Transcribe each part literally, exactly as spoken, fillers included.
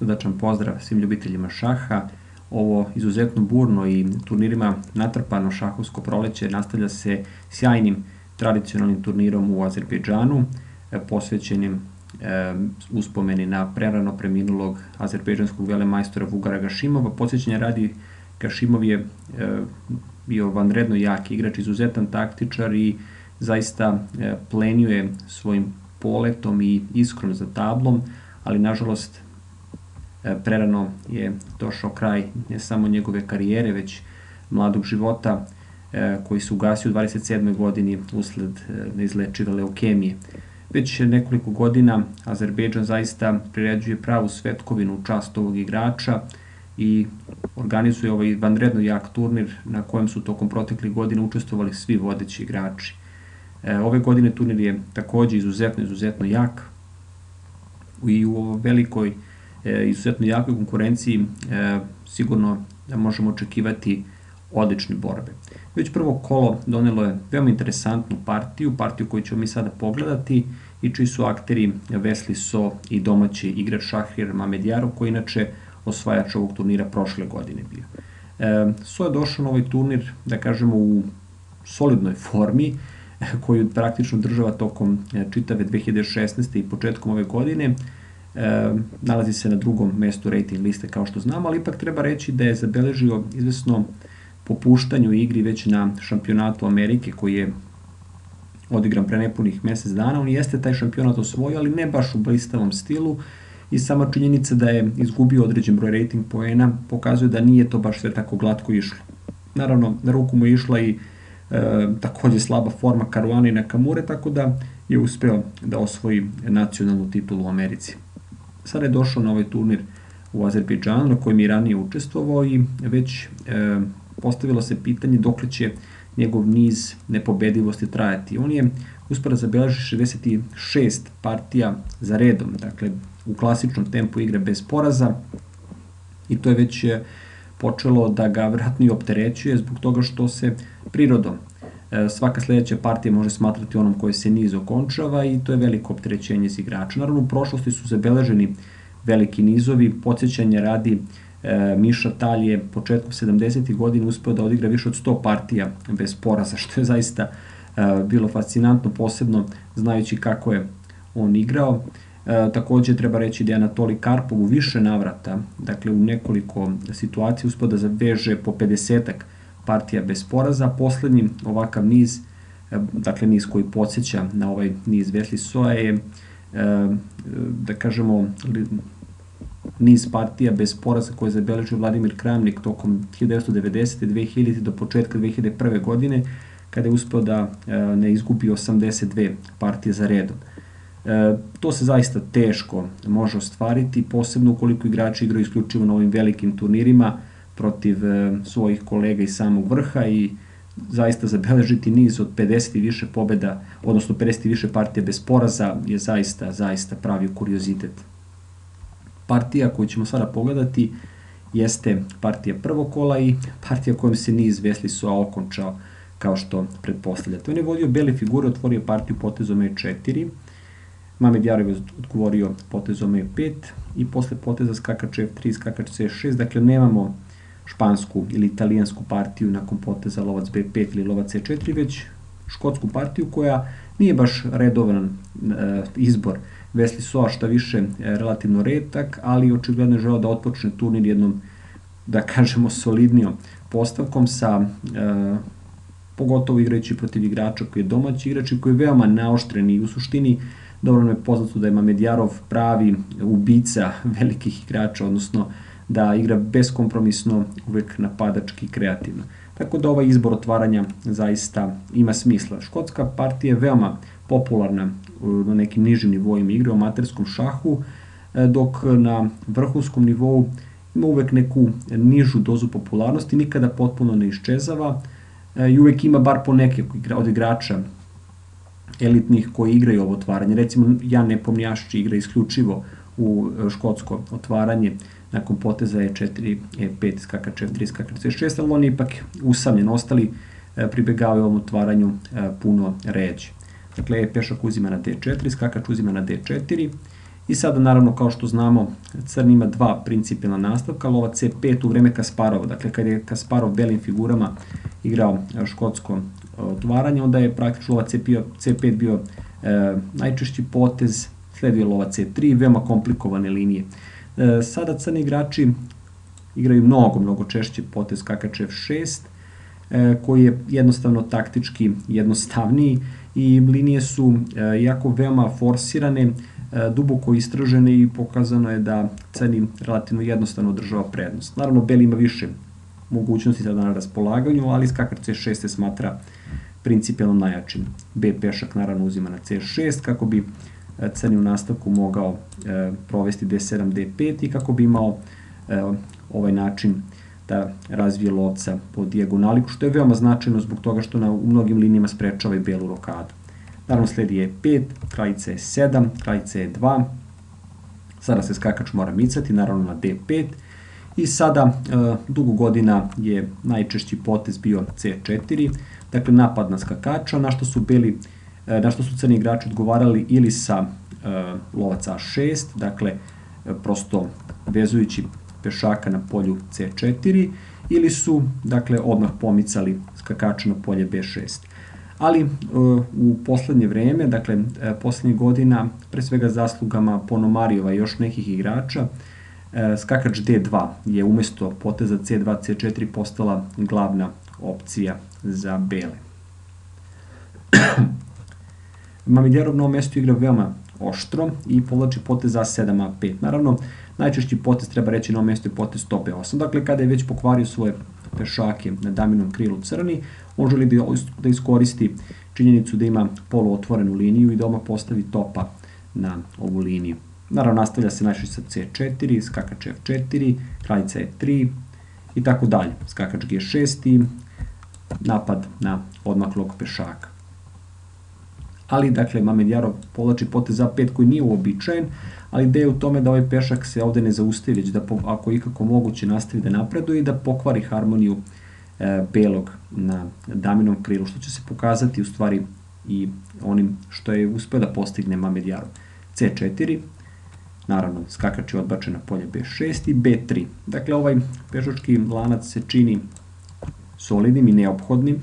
srdačan pozdrav svim ljubiteljima šaha. Ovo izuzetno burno i turnirima natrpano šahovsko proleće nastavlja se sjajnim tradicionalnim turnirom u Azerbejdžanu, posvećenim uspomeni na prerano preminulog azerbejdžanskog velemajstora Vugara Gašimova. Podsjećanja radi, Gašimov je bio vanredno jak igrač, izuzetan taktičar i zaista plenio je svojim poletom i iskrom za tablom, ali nažalost prerano je došao kraj ne samo njegove karijere, već mladog života koji se ugasio u dvadeset sedmoj godini usled neizlečive leukemije. Već nekoliko godina Azerbejdžan zaista priređuje pravu svetkovinu u čast ovog igrača i organizuje ovaj vanredno jak turnir na kojem su tokom proteklih godina učestvovali svi vodeći igrači. Ove godine turnir je takođe izuzetno, izuzetno jak i u ovoj velikoj, izuzetno jakoj konkurenciji sigurno da možemo očekivati odlične borbe. Već prvo kolo donelo je veoma interesantnu partiju, partiju koju ćemo mi sada pogledati i čiji su akteri Wesley So i domaći igrač Šahrijar Mamedjarov, koji inače osvajač ovog turnira prošle godine bio. So je došao na ovaj turnir, da kažemo, u solidnoj formi, koju praktično država tokom čitave dve hiljade šesnaeste. i početkom ove godine. Nalazi se na drugom mestu rating liste, kao što znamo, ali ipak treba reći da je zabeležio izvesno popuštanje u igri već na šampionatu Amerike, koji je odigran pre nepunih mesec dana. On jeste taj šampionat osvojio, ali ne baš u blistavom stilu, i sama činjenica da je izgubio određen broj rating poena pokazuje da nije to baš sve tako glatko išlo. Naravno, na ruku mu je išla i e, takođe slaba forma Caruana i Nakamure, tako da je uspeo da osvoji nacionalnu titulu u Americi. Sada je došao na ovaj turnir u Azerbejdžanu, na kojem je ranije učestvovao, i već e, postavilo se pitanje dokle će njegov niz nepobedivosti trajati. On je uspeo da zabeleži šezdeset šest partija za redom, dakle u klasičnom tempu igre bez poraza, i to je već počelo da ga vratno i opterećuje zbog toga što se prirodom svaka sledeća partija može smatrati onom koje se niz okončava, i to je veliko opterećenje za igrača. Naravno, u prošlosti su zabeleženi veliki nizovi. Podsjećanja radi, Miša Tal je početkom sedamdesetih godina uspeo da odigra više od sto partija bez poraza, što je zaista bilo fascinantno, posebno znajući kako je on igrao. Takođe treba reći da je Anatoli Karpov u više navrata, dakle u nekoliko situacija, uspeo da zaveže po pedesetak partija bez poraza. Poslednji ovakav niz, dakle niz koji podsjeća na ovaj niz Wesley Soa, je, da kažemo, niz partija bez poraza koje je zabeležio Vladimir Kramnik tokom hiljadu devetsto devedesete. dve hiljadite. do početka dve hiljade prve. godine, kada je uspeo da ne izgubi osamdeset dve partije za redom. E, to se zaista teško može ostvariti, posebno ukoliko igrači igraju isključivo na ovim velikim turnirima protiv e, svojih kolega iz samog vrha, i zaista zabeležiti niz od pedeset i više pobeda, odnosno pedeset i više partija bez poraza je zaista, zaista pravi kuriozitet. Partija koju ćemo sada pogledati jeste partija prvog kola i partija kojom se niz Wesley Soa okončao, kao što pretpostavljate. On je vodio bele figure, otvorio partiju potezom e četiri, Mamedjarov je odgovorio potezom e pet i posle poteza skakač ef tri, skakač ce šest, dakle nemamo špansku ili italijansku partiju nakon poteza lovac be pet ili lovac ce četiri, već škotsku partiju koja nije baš redovan e, izbor Wesley Soa, šta više e, relativno retak, ali očigledno je želeo da otpočne turnir jednom, da kažemo, solidnijom postavkom sa e, pogotovo igrajući protiv igrača koji je domaći igrač i koji je veoma naoštren, i u suštini dobro nam je poznato da je Mamedjarov pravi ubica velikih igrača, odnosno da igra beskompromisno, uvek napadački i kreativno. Tako da ovaj izbor otvaranja zaista ima smisla. Škotska partija je veoma popularna na nekim nižim nivoima igre, u amaterskom šahu, dok na vrhunskom nivou ima uvek neku nižu dozu popularnosti, nikada potpuno ne iščezava i uvek ima bar po neke od igrača elitnih koji igraju ovo otvaranje. Recimo, Jan Nepomniašči igra isključivo u škotsko otvaranje nakon poteza e četiri, e pet, skakač ef tri, skakač ce šest, ali on je ipak usamljen. Ostali pribegavaju ovom otvaranju puno ređe. Dakle, pešak uzima na de četiri, skakač uzima na de četiri I sada, naravno, kao što znamo, crni ima dva principijalna nastavka, lova ce pet u vreme Kasparova. Dakle, kad je Kasparov belim figurama igrao škotsko otvaranje, onda je praktično lova ce pet bio e, najčešći potez, sledio lova ce tri, veoma komplikovane linije. E, sada crni igrači igraju mnogo, mnogo češće potez skakač ef šest, e, koji je jednostavno taktički jednostavniji i linije su e, jako veoma forsirane, duboko istražene i pokazano je da crni relativno jednostavno održava prednost. Naravno, beli ima više mogućnosti sada na raspolaganju, ali skakač ce šest se smatra principijalno najjačim. B pešak naravno uzima na ce šest kako bi crni u nastavku mogao provesti de sedam, de pet i kako bi imao ovaj način da razvije lovca po dijagonali, što je veoma značajno zbog toga što na, u mnogim linijama sprečava i belu rokadu. Naravno sledi e pet, kraljica e sedam, kraljica e dva, sada se skakač mora micati, naravno na de pet i sada e, dugo godina je najčešći potez bio ce četiri, dakle napad na skakača, na što su, beli, e, na što su crni igrači odgovarali ili sa e, lovac a šest, dakle e, prosto vezujući pešaka na polju ce četiri, ili su dakle odmah pomicali skakača na polje be šest. Ali u poslednje vreme, dakle poslednjih godina, pre svega zaslugama Ponomarijeva i još nekih igrača, skakač de dva je umesto poteza ce dva, ce četiri postala glavna opcija za bele. Mamidjarov na ovom mestu igra veoma oštro i povlači potez a sedam, a pet. Naravno, najčešći potez treba reći na ovom mestu je potez top be osam. Dakle, kada je već pokvario svoje pešake na daminom krilu crni, on želi da iskoristi činjenicu da ima poluotvorenu liniju i da odmah postavi topa na ovu liniju. Naravno, nastavlja se najčešće sa ce četiri, skakač ef četiri, kraljica e tri i tako dalje. Skakač ge šest i napad na odmaklog pešaka. Ali, dakle, Mamedjarov povlači potez a pet koji nije uobičajen, ali ideja je u tome da ovaj pešak se ovde ne zaustavi, već da, ako ikako moguće, nastavi da napreduje i da pokvari harmoniju e, belog na daminom krilu, što će se pokazati u stvari i onim što je uspeo da postigne Mamedjarov. ce četiri, naravno, skakač je odbačen na polje be šest i be tri. Dakle, ovaj pešački lanac se čini solidnim i neophodnim,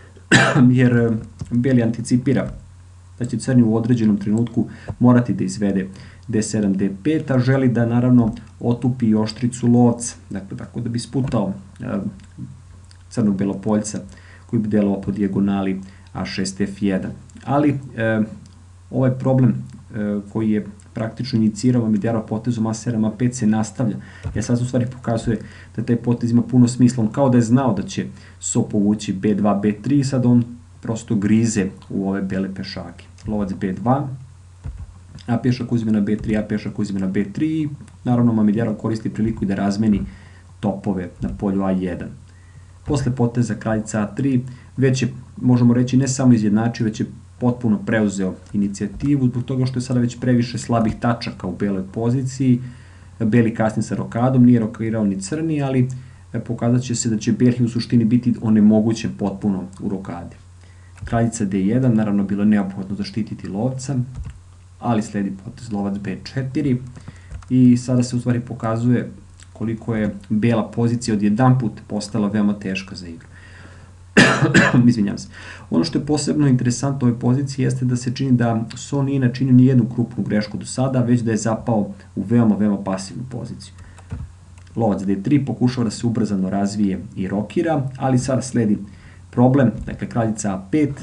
jer beli anticipira da će crni u određenom trenutku morati da izvede de sedam, de pet, a želi da naravno otupi oštricu lovca, dakle, tako da bi sputao e, crnog belopoljca koji bi delovao po dijagonali a šest, ef jedan. Ali e, ovaj problem e, koji je praktično inicirao Mamedjarov potezom a sedam, a pet se nastavlja, jer sad u stvari pokazuje da taj potez ima puno smisla, on kao da je znao da će so povući be dva, be tri i sad on prosto grize u ove bele pešake. Lovac be dva, a pešak uzme na be tri, a pešak uzme na be tri i naravno Mamedjarov koristi priliku da razmeni topove na polju a jedan. Posle poteza kraljica a tri već je, možemo reći, ne samo izjednačio, već je potpuno preuzeo inicijativu zbog toga što je sada već previše slabih tačaka u beloj poziciji. Beli kasni sa rokadom, nije rokirao ni crni, ali pokazat će se da će beli u suštini biti onemogućen potpuno u rokadi. Kraljica de jedan, naravno bilo je neophodno zaštititi lovca, ali sledi potez lovac be četiri i sada se u stvari pokazuje koliko je bela pozicija odjedan put postala veoma teška za igru. Izvinjam se. Ono što je posebno interesantno u ovoj poziciji jeste da se čini da so nije načinio ni jednu krupnu grešku do sada, već da je zapao u veoma, veoma pasivnu poziciju. Lovac de tri pokušava da se ubrzano razvije i rokira, ali sada sledi problem, dakle kraljica a pet,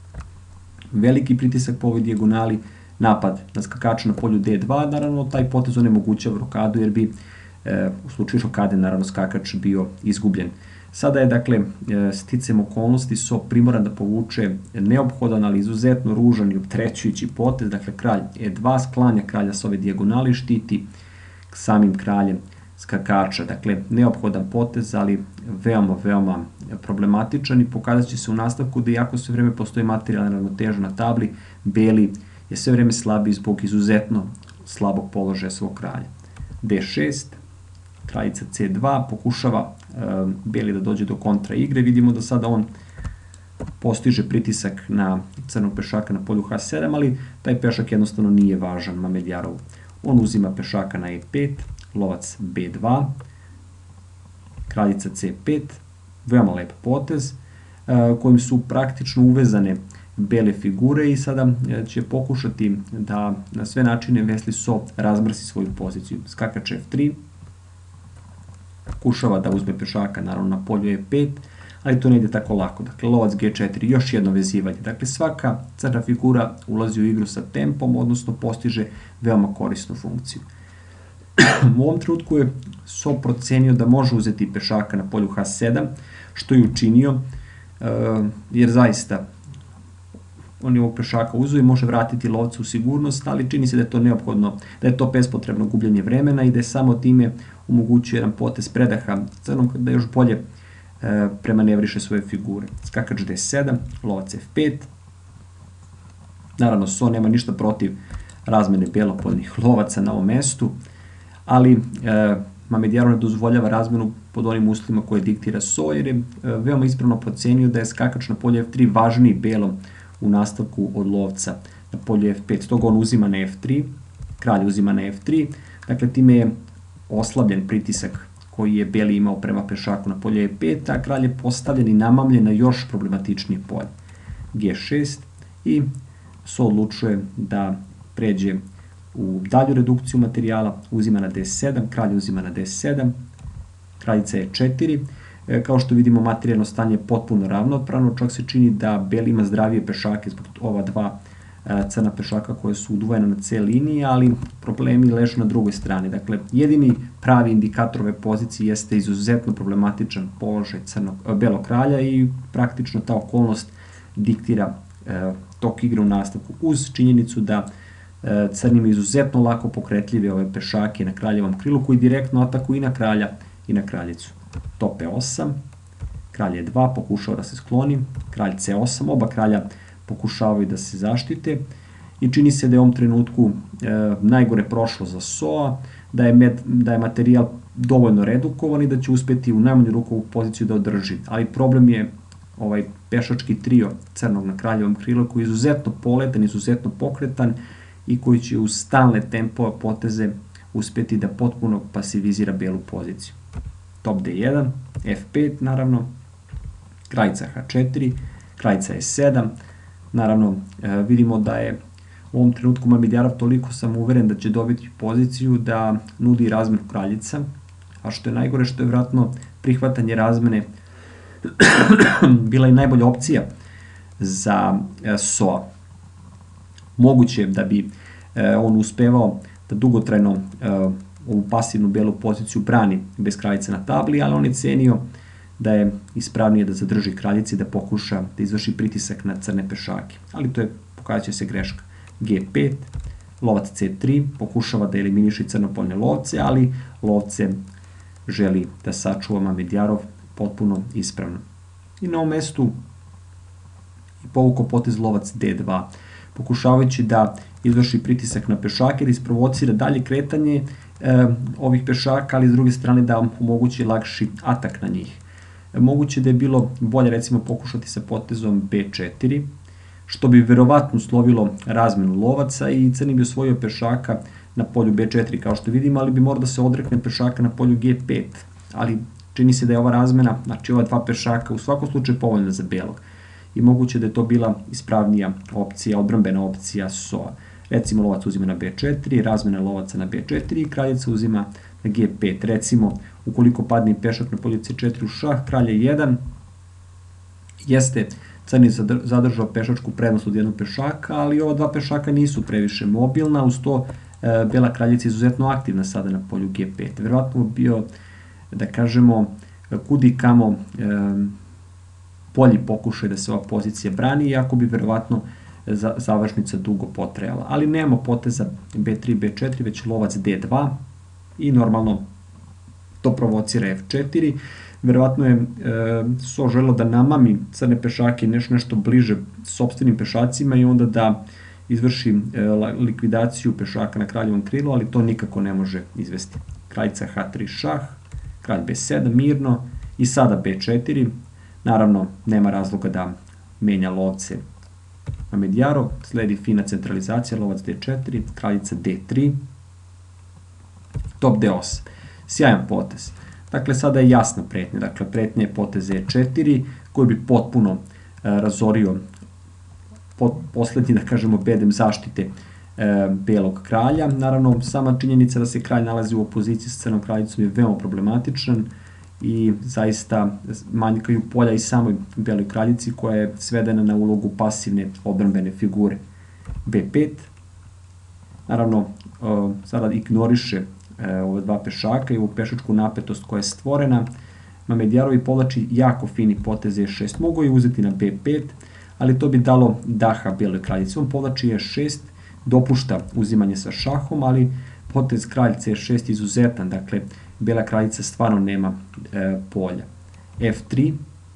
veliki pritisak po ovoj dijagonali, napad na skakača na polju de dva, naravno taj potez onemogućava rokadu jer bi e, u slučaju rokade naravno skakač bio izgubljen. Sada je, dakle, sticem okolnosti so primoran da povuče neophodan, ali izuzetno ružan i opterećujući potez, dakle kralj e dva sklanja kralja s ove dijagonali, štiti samim kraljem skakača, dakle neophodan potez, ali veoma, veoma problematičan i pokazat će se u nastavku da iako sve vreme postoji materijalna ravnoteža na tabli, beli je sve vreme slabiji zbog izuzetno slabog položaja svog kralja. de šest, kraljica ce dva, pokušava beli da dođe do kontra igre, vidimo da sada on postiže pritisak na crnog pešaka na polju ha sedam, ali taj pešak jednostavno nije važan Mamedjarovu. On uzima pešaka na e pet, lovac be dva, kraljica ce pet, veoma lep potez, kojim su praktično uvezane bele figure i sada će pokušati da na sve načine Wesley So razmrsi svoju poziciju. Skakač ef tri, pokušava da uzme pešaka naravno na polju e pet, ali to ne ide tako lako. Dakle, lovac ge četiri, još jedno vezivanje. Dakle, svaka crna figura ulazi u igru sa tempom, odnosno postiže veoma korisnu funkciju. U ovom trenutku je So procenio da može uzeti pešaka na polju ha sedam, što je učinio, jer zaista on je ovog pešaka uzeo i može vratiti lovca u sigurnost, ali čini se da je to neophodno, da je to bespotrebno gubljenje vremena i da je samo time omogućio jedan potez predaha crnom da još bolje premanevriše svoje figure. Skakač de sedam, lovac ef pet, naravno So nema ništa protiv razmene belopolnih lovaca na ovom mestu, ali Mamedyarov ne dozvoljava razmenu pod onim uslovima koje diktira So, jer je veoma ispravno procenio da je skakač na polju ef tri važniji belom u nastavku od lovca na polju ef pet. Stoga on uzima na ef tri, kralj uzima na ef tri, dakle time je oslabljen pritisak koji je beli imao prema pešaku na polju e pet, a kralj je postavljen i namamljen na još problematičnije polje. ge šest i So odlučuje da pređe u dalju redukciju materijala, uzima na de sedam, kralj uzima na de sedam, kraljica e četiri. Kao što vidimo, materijalno stanje je potpuno ravnopravno, čak se čini da beli ima zdravije pešake zbog ova dva crna pešaka koje su udvojena na C liniji, ali problemi leže na drugoj strani. Dakle, jedini pravi indikator ove pozicije jeste izuzetno problematičan položaj crnog, belog kralja i praktično ta okolnost diktira tok igre u nastavku, uz činjenicu da crni ima izuzetno lako pokretljive ove pešake na kraljevom krilu koji direktno atakuju i na kralja i na kraljicu. Top e osam, kralj e dva, pokušao da se skloni, kralj ce osam, oba kralja pokušavaju da se zaštite i čini se da je u ovom trenutku e, najgore prošlo za So, da je, med, da je materijal dovoljno redukovan i da će uspeti u najmanju ruku ovu poziciju da održi. Ali problem je ovaj pešački trio crnog na kraljevom krilu koji je izuzetno poletan, izuzetno pokretan i koji će uz stalne tempo poteze uspeti da potpuno pasivizira belu poziciju. Top de jedan, ef pet naravno, kraljica ha četiri, kraljica e sedam, naravno vidimo da je u ovom trenutku Mamedyarov toliko samouveren da će dobiti poziciju da nudi razmenu kraljica, a što je najgore što je vratno prihvatanje razmene bila i najbolja opcija za So. Moguće da bi on uspevao da dugotrajno ovu pasivnu belu poziciju brani bez kraljice na tabli, ali on je cenio da je ispravnije da zadrži kraljici, da pokuša da izvrši pritisak na crne pešake. Ali to je, pokazat će se greška. ge pet, lovac ce tri, pokušava da eliminiše crnopoljne lovce, ali lovce želi da sačuva Mamedyarov potpuno ispravno. I na ovom mestu je povukao potez lovac de dva, pokušavajući da izvrši pritisak na pešake, da isprovocira dalje kretanje e, ovih pešaka, ali s druge strane da omogući lakši atak na njih. E, moguće da je bilo bolje recimo pokušati sa potezom be četiri, što bi verovatno uslovilo razmenu lovaca i crni bi osvojio pešaka na polju be četiri kao što vidimo, ali bi morao da se odrekne pešaka na polju ge pet, ali čini se da je ova razmena, znači ova dva pešaka u svakom slučaju povoljna za belog i moguće da je to bila ispravnija opcija, odbrambena opcija So-a. Recimo lovac uzima na be četiri, razmena lovaca na be četiri i kraljica uzima na ge pet. Recimo, ukoliko padne pešak na polju ce četiri u šah, kralj e jedan, jeste crni zadržao pešačku prednost od jednog pešaka, ali ova dva pešaka nisu previše mobilna, uz to e, bela kraljica je izuzetno aktivna sada na polju ge pet. Verovatno bio, da kažemo, kudi kamo e, bolji pokušaj da se ova pozicija brani, iako bi verovatno završnica dugo potrajala. Ali nema poteza be tri, be četiri, već lovac de dva i normalno to provocira ef četiri. Verovatno je e, So želeo da namami crne pešake nešto, nešto bliže sopstvenim pešacima i onda da izvrši e, likvidaciju pešaka na kraljevom krilu, ali to nikako ne može izvesti. Kraljica ha tri šah, kralj be sedam mirno i sada be četiri. Naravno, nema razloga da menja lovce Mamedyarov, sledi fina centralizacija, lovac de četiri, kraljica de tri, top D osam. Sjajan potez. Dakle, sada je jasna pretnja. Dakle, pretnja je potez E četiri koji bi potpuno e, razorio pod, poslednji, da kažemo, bedem zaštite e, belog kralja. Naravno, sama činjenica da se kralj nalazi u opoziciji sa crnom kraljicom je veoma problematičan i zaista manjkaju polja i samoj beloj kraljici koja je svedena na ulogu pasivne odbrambene figure. B pet. Naravno, e, sada ignoriše e, ove dva pešaka i ovu pešačku napetost koja je stvorena. Mamedjarovi povlači jako fini potez E šest. Mogu je uzeti na B pet, ali to bi dalo daha beloj kraljici. On povlači E šest, dopušta uzimanje sa šahom, ali potez kralj C šest izuzetan, dakle, bela kraljica stvarno nema e, polja. F tri,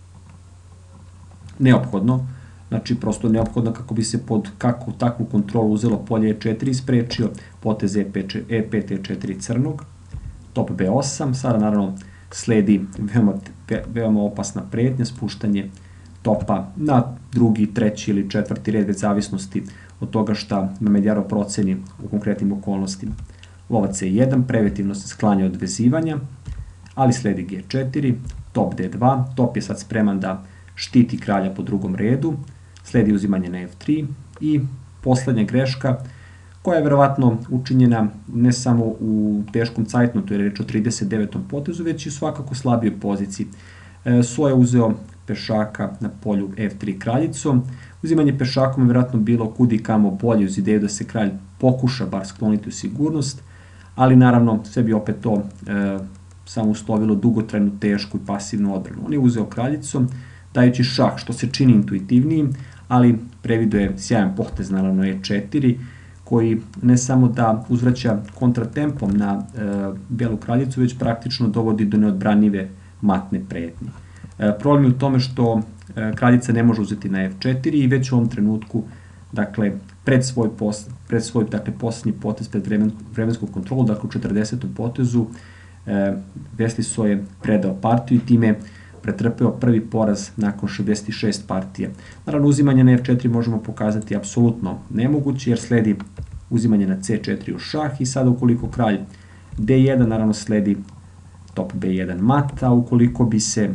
neophodno, znači prosto neophodno kako bi se pod kakvu takvu kontrolu uzelo polje E četiri i sprečio potez E pet E četiri crnog. Top B osam, sada naravno sledi veoma, veoma opasna pretnja, spuštanje topa na drugi, treći ili četvrti red, već zavisnosti od toga šta Mamedjarov proceni u konkretnim okolnostima. Lova C jedan, preventivno se sklanja od vezivanja, ali sledi G četiri, top D dva, top je sad spreman da štiti kralja po drugom redu, sledi uzimanje na F tri i poslednja greška koja je verovatno učinjena ne samo u teškom cajtnotu, jer je reč o trideset devetom potezu, već i u svakako slabijoj poziciji. E, So je uzeo pešaka na polju F tri kraljicom. Uzimanje pešakom je verovatno bilo kudi kamo bolje uz ideju da se kralj pokuša bar skloniti u sigurnost, ali naravno sve bi opet to e, samo uslovilo dugotrajnu, tešku i pasivnu odbranu. On je uzeo kraljicom, dajući šah, što se čini intuitivnijim, ali previduje sjajan potez, naravno E četiri, koji ne samo da uzvraća kontratempom na e, belu kraljicu, već praktično dovodi do neodbranjive matne pretnje. E, problem je u tome što e, kraljica ne može uzeti na F četiri i već u ovom trenutku, dakle, pred svoj, pos, pred svoj dakle, posljednji potez, pred vremen, vremensku kontrolu, dakle u četrdesetom potezu, e, Wesley So je predao partiju i time pretrpeo prvi poraz nakon šezdeset šest partija. Naravno, uzimanje na F četiri možemo pokazati apsolutno nemoguće, jer sledi uzimanje na C četiri u šah i sada ukoliko kralj D jedan, naravno sledi top B jedan mat, a ukoliko bi se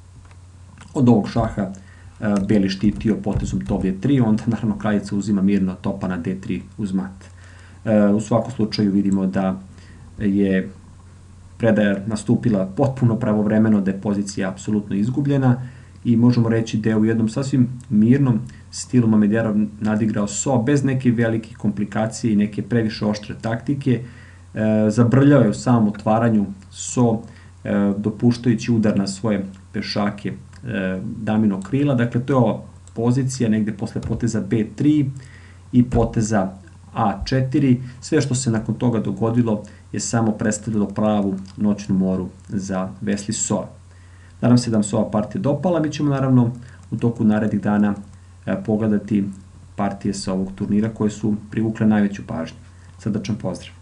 od ovog šaha beli štitio potezom top D tri, onda naravno kraljica uzima mirno topa na D tri uz mat. U svakom slučaju vidimo da je predaja nastupila potpuno pravovremeno, da je pozicija apsolutno izgubljena i možemo reći da je u jednom sasvim mirnom stilu Mamedjarov nadigrao So bez neke velike komplikacije i neke previše oštre taktike. E, zabrljao je u samom otvaranju So, e, dopuštajući udar na svoje pešake e, daminog krila. Dakle, to je ova pozicija negde posle poteza B tri i poteza A četiri. Sve što se nakon toga dogodilo je samo predstavilo pravu noćnu moru za Wesley So. Nadam se da vam se ova partija dopala. Mi ćemo naravno u toku narednih dana pogledati partije sa ovog turnira koje su privukle najveću pažnju. Srdačan pozdrav!